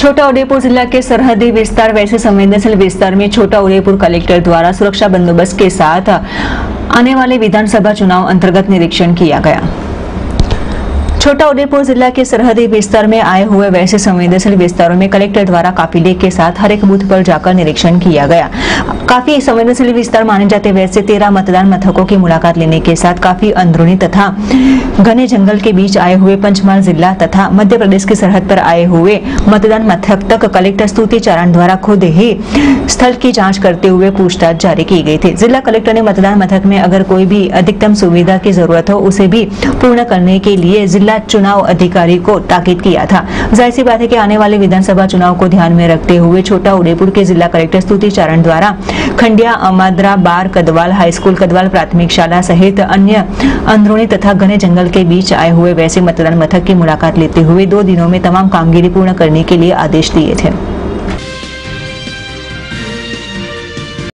छोटा उदेपुर जिला के सरहदी विस्तार वैसे संवेदनशील विस्तार में छोटा उदेपुर कलेक्टर द्वारा सुरक्षा बंदोबस्त के साथ आने वाले विधानसभा चुनाव अंतर्गत निरीक्षण किया गया। छोटा उदेपुर जिला के सरहदी विस्तार में आए हुए वैसे संवेदनशील विस्तारों में कलेक्टर द्वारा काफिले के साथ हर एक बूथ पर जाकर निरीक्षण किया गया। काफी संवेदनशील विस्तार माने जाते वैसे 13 मतदान मथकों की मुलाकात लेने के साथ काफी अंदरूनी तथा घने जंगल के बीच आए हुए पंचमहाल जिला तथा मध्य प्रदेश की सरहद पर आए हुए मतदान मथक तक कलेक्टर स्तुति चारण द्वारा खुद ही स्थल की जाँच करते हुए पूछताछ जारी की गई थी। जिला कलेक्टर ने मतदान मथक में अगर कोई भी अधिकतम सुविधा की जरूरत हो उसे भी पूर्ण करने के लिए जिला चुनाव अधिकारी को ताकीद किया था। जाहिर सी बात है कि आने वाले विधानसभा चुनाव को ध्यान में रखते हुए छोटा उदेपुर के जिला कलेक्टर स्तुति चारण द्वारा खंडिया, अमाद्रा, बार, कदवाल हाई स्कूल, कदवाल प्राथमिक शाला सहित अन्य अंदरूनी तथा घने जंगल के बीच आए हुए वैसे मतदान मथक की मुलाकात लेते हुए 2 दिनों में तमाम कामगिरी पूर्ण करने के लिए आदेश दिए थे।